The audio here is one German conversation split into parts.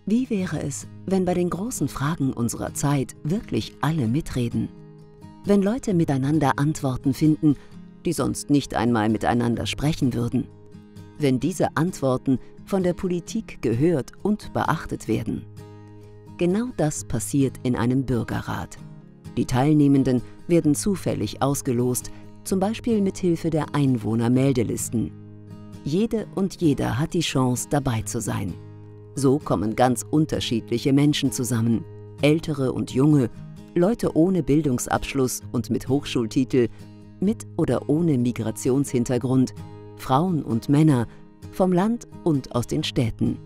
Wie wäre es, wenn bei den großen Fragen unserer Zeit wirklich alle mitreden? Wenn Leute miteinander Antworten finden, die sonst nicht einmal miteinander sprechen würden? Wenn diese Antworten von der Politik gehört und beachtet werden? Genau das passiert in einem Bürgerrat. Die Teilnehmenden werden zufällig ausgelost, zum Beispiel mit Hilfe der Einwohnermeldelisten. Jede und jeder hat die Chance, dabei zu sein. So kommen ganz unterschiedliche Menschen zusammen, ältere und junge, Leute ohne Bildungsabschluss und mit Hochschultitel, mit oder ohne Migrationshintergrund, Frauen und Männer, vom Land und aus den Städten.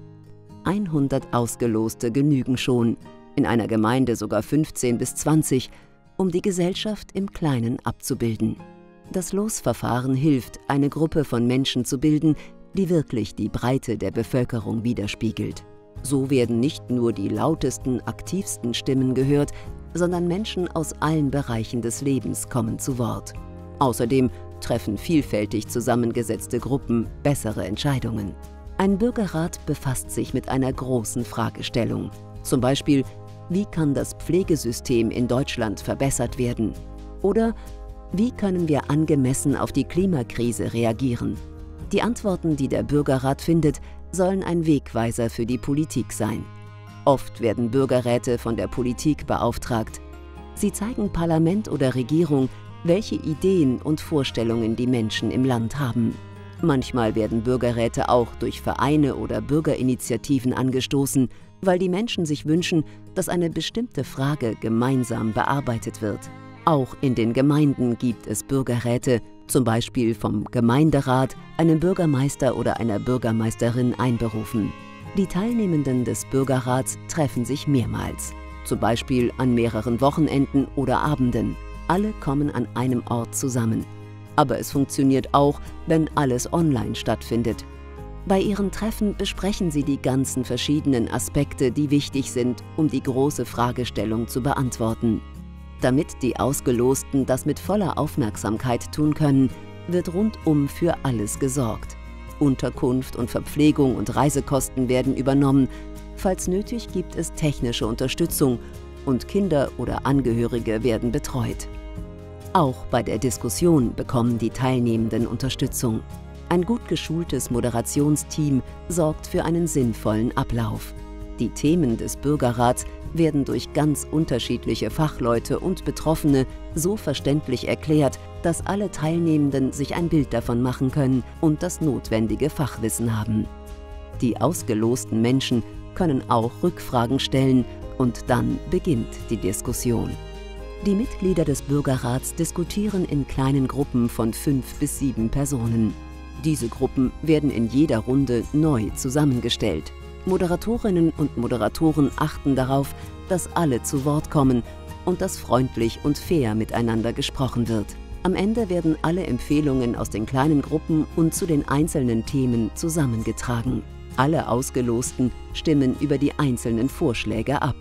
100 Ausgeloste genügen schon, in einer Gemeinde sogar 15 bis 20, um die Gesellschaft im Kleinen abzubilden. Das Losverfahren hilft, eine Gruppe von Menschen zu bilden, die wirklich die Breite der Bevölkerung widerspiegelt. So werden nicht nur die lautesten, aktivsten Stimmen gehört, sondern Menschen aus allen Bereichen des Lebens kommen zu Wort. Außerdem treffen vielfältig zusammengesetzte Gruppen bessere Entscheidungen. Ein Bürgerrat befasst sich mit einer großen Fragestellung. Zum Beispiel, wie kann das Pflegesystem in Deutschland verbessert werden? Oder wie können wir angemessen auf die Klimakrise reagieren? Die Antworten, die der Bürgerrat findet, sollen ein Wegweiser für die Politik sein. Oft werden Bürgerräte von der Politik beauftragt. Sie zeigen Parlament oder Regierung, welche Ideen und Vorstellungen die Menschen im Land haben. Manchmal werden Bürgerräte auch durch Vereine oder Bürgerinitiativen angestoßen, weil die Menschen sich wünschen, dass eine bestimmte Frage gemeinsam bearbeitet wird. Auch in den Gemeinden gibt es Bürgerräte, zum Beispiel vom Gemeinderat, einem Bürgermeister oder einer Bürgermeisterin einberufen. Die Teilnehmenden des Bürgerrats treffen sich mehrmals, zum Beispiel an mehreren Wochenenden oder Abenden. Alle kommen an einem Ort zusammen. Aber es funktioniert auch, wenn alles online stattfindet. Bei ihren Treffen besprechen sie die ganzen verschiedenen Aspekte, die wichtig sind, um die große Fragestellung zu beantworten. Damit die Ausgelosten das mit voller Aufmerksamkeit tun können, wird rundum für alles gesorgt. Unterkunft und Verpflegung und Reisekosten werden übernommen. Falls nötig, gibt es technische Unterstützung und Kinder oder Angehörige werden betreut. Auch bei der Diskussion bekommen die Teilnehmenden Unterstützung. Ein gut geschultes Moderationsteam sorgt für einen sinnvollen Ablauf. Die Themen des Bürgerrats werden durch ganz unterschiedliche Fachleute und Betroffene so verständlich erklärt, dass alle Teilnehmenden sich ein Bild davon machen können und das notwendige Fachwissen haben. Die ausgelosten Menschen können auch Rückfragen stellen und dann beginnt die Diskussion. Die Mitglieder des Bürgerrats diskutieren in kleinen Gruppen von 5 bis 7 Personen. Diese Gruppen werden in jeder Runde neu zusammengestellt. Moderatorinnen und Moderatoren achten darauf, dass alle zu Wort kommen und dass freundlich und fair miteinander gesprochen wird. Am Ende werden alle Empfehlungen aus den kleinen Gruppen und zu den einzelnen Themen zusammengetragen. Alle Ausgelosten stimmen über die einzelnen Vorschläge ab.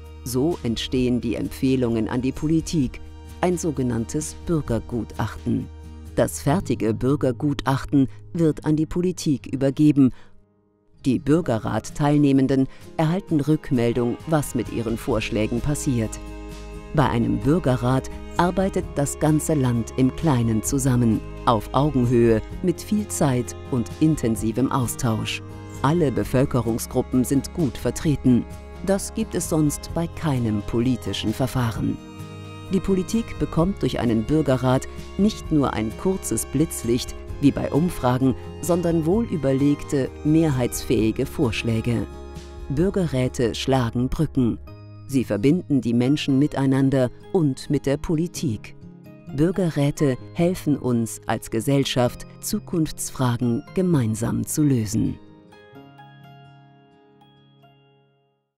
So entstehen die Empfehlungen an die Politik, ein sogenanntes Bürgergutachten. Das fertige Bürgergutachten wird an die Politik übergeben. Die Bürgerrat-Teilnehmenden erhalten Rückmeldung, was mit ihren Vorschlägen passiert. Bei einem Bürgerrat arbeitet das ganze Land im Kleinen zusammen, auf Augenhöhe, mit viel Zeit und intensivem Austausch. Alle Bevölkerungsgruppen sind gut vertreten. Das gibt es sonst bei keinem politischen Verfahren. Die Politik bekommt durch einen Bürgerrat nicht nur ein kurzes Blitzlicht, wie bei Umfragen, sondern wohlüberlegte, mehrheitsfähige Vorschläge. Bürgerräte schlagen Brücken. Sie verbinden die Menschen miteinander und mit der Politik. Bürgerräte helfen uns als Gesellschaft, Zukunftsfragen gemeinsam zu lösen.